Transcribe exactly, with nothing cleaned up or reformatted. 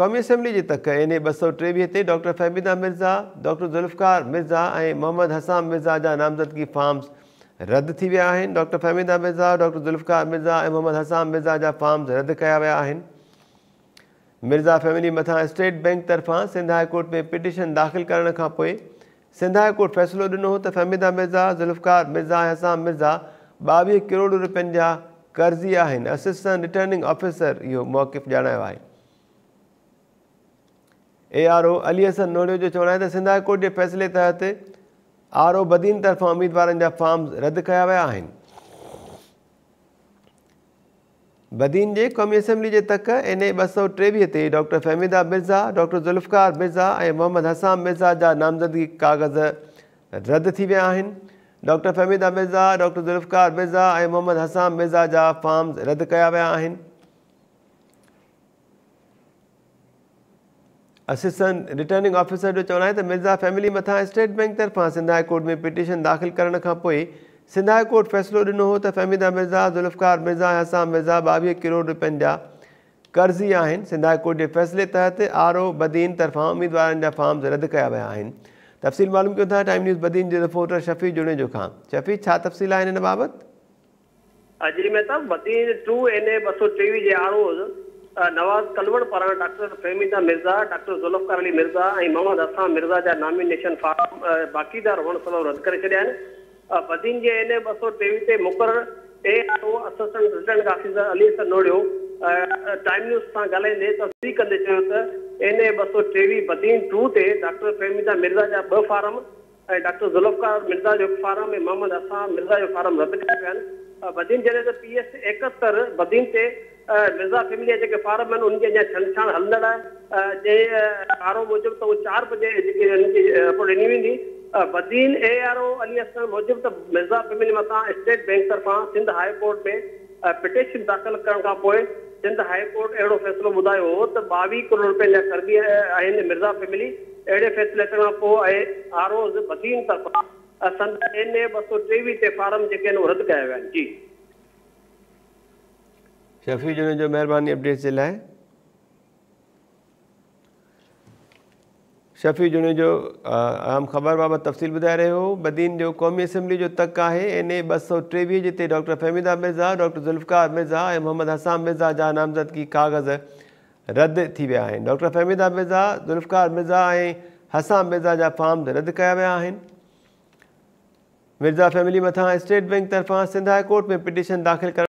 क़ौमी असैम्बली जी तक N A ॿ सौ टेवीह ते डॉक्टर फ़हमीदा मिर्ज़ा, डॉक्टर ज़ुल्फ़िकार मिर्ज़ा ऐं मोहम्मद हसान मिर्ज़ा जा नामज़दगी फार्म्स रद्द थी विया आहिनि। डॉक्टर फ़हमीदा मिर्ज़ा, डॉक्टर ज़ुल्फ़िकार मिर्ज़ा ऐं मोहम्मद हसान मिर्ज़ा जा फार्म्स रद्द कया विया आहिनि। मिर्ज़ा फैमिली मथां स्टेट बैंक तरफ़ां सिंध हाई कोर्ट में पिटीशन दाख़िल करण खां पोइ सिंध हाई कोर्ट फ़ैसिलो ॾिनो हो त फ़हमीदा मिर्ज़ा, ज़ुल्फ़िकार मिर्ज़ा ऐं हसान मिर्ज़ा ॿावीह करोड़ रुपयनि जा कर्ज़ी आहिनि। असिस्टेंट रिटर्निंग ऑफिसर इहो मौक़िफ़ ॼाणायो आहे। A R O Ali Hasan Norio जो चवणु आहे त सिंध हाई कोर्ट जे फ़ैसिले तहत आर ओ बदीन तरफ़ां उमीदवारनि जा फार्म्स रद्द कया विया आहिनि। बदीन जे क़ौमी असैम्बली जे तक एन ए ॿ सौ टेवीह ते डॉक्टर फ़हमीदा मिर्ज़ा, डॉक्टर ज़ुल्फ़िकार मिर्ज़ा ऐं मोहम्मद हसान मिर्ज़ा जा नामज़दगी काग़ज़ रद्द थी विया आहिनि। डॉक्टर फ़हमीदा मिर्ज़ा, डॉक्टर ज़ुल्फ़िकार मिर्ज़ा ऐं मोहम्मद हसान मिर्ज़ा जा फार्म्स रद्द कया विया आहिनि। असिस्टेंट रिटर्निंग ऑफिसर जो चवणु आहे त मिर्ज़ा फैमिली मथां स्टेट बैंक तरफ़ां सिंध हाई कोर्ट में पिटीशन दाख़िल करण खां पोइ सिंध हाई कोर्ट फ़ैसिलो ॾिनो हो त फ़हमीदा मिर्ज़ा, ज़ुल्फ़िकार मिर्ज़ा ऐं हसान मिर्ज़ा ॿावीह करोड़ रुपयनि जा कर्ज़ी आहिनि। सिंध हाई कोर्ट जे फ़ैसिले तहत आर ओ बदीन तरफ़ां उमीदवारनि जा फार्म्स रद्द कया विया आहिनि। तफ़सील मालूम कयूं था टाइम न्यूज़ बदीन जे रिपोर्टर शफ़ी जुनेजो खां। शफ़ी, छा तफ़सील आहिनि हिन बाबति? जी Mahtab, Badin two N A ॿ सौ टेवीह जे आर ओ नवाज़ कलवड़ पारां डॉक्टर फ़हमीदा मिर्ज़ा, डॉक्टर ज़ुल्फ़िकार अली मिर्ज़ा ऐं मोहम्मद हसान मिर्ज़ा जा नॉमिनेशन फार्म बाक़ीदार हुअण सबबि रद्द करे छॾिया आहिनि। बदीन जे एन ए ॿ सौ टेवीह ते मुक़ररु A R O assistant returning officer Ali Hasan Norio time news सां ॻाल्हाईंदे तस्दीक़ कंदे चयो त एन ए ॿ सौ टेवीह बदीन टू ते डॉक्टर फ़हमीदा मिर्ज़ा जा ॿ फार्म ऐं डॉक्टर ज़ुल्फ़िकार मिर्ज़ा जो फार्म ऐं मोहम्मद हसान मिर्ज़ा जो फार्म रद्द कया विया आहिनि। बदीन जॾहिं त पी एस एकहतरि बदीन ते मिर्ज़ा फैमिली जेके फार्म आहिनि उनजी अञा छंछाण हलंदड़ आहे। जंहिं आर ओ मूजिबि त उहो चारि बजे जेकी उनजी रिपोर्ट ॾिनी वेंदी। Badin A R O Ali Hasan मूजिबि त मिर्ज़ा फैमिली मथां स्टेट बैंक तरफ़ां सिंध हाई कोर्ट में पिटीशन दाख़िल करण खां पोइ सिंध हाई कोर्ट अहिड़ो फ़ैसिलो ॿुधायो हो त ॿावीह करोड़ रुपयनि जा कर्ज़ी आहिनि मिर्ज़ा फैमिली। अहिड़े फ़ैसिले खां पोइ आर ओ बदीन तरफ़ां संद एन ए ॿ सौ टेवीह ते फार्म जेके आहिनि उहे रद्द कया विया आहिनि। जी शफ़ी जुनेजो, महिरबानी अपडेट जे लाइ। शफ़ी जुनेजो अहम ख़बर बाबति तफ़सील ॿुधाए रहियो हो। बदीन जो क़ौमी असैम्बली जो तक आहे एन ए ॿ सौ टेवीह जिते डॉक्टर फ़हमीदा मिर्ज़ा, डॉक्टर ज़ुल्फ़िकार मिर्ज़ा ऐं मोहम्मद हसान मिर्ज़ा जा नामज़दगी काग़ज़ रद्द थी विया आहिनि। डॉक्टर फ़हमीदा मिर्ज़ा, ज़ुल्फ़िकार मिर्ज़ा ऐं हसान मिर्ज़ा जा फार्म्स रद्द कया विया आहिनि। मिर्ज़ा फैमिली मथां स्टेट बैंक तरफ़ां सिंध हाई कोर्ट में पिटीशन दाख़िल करण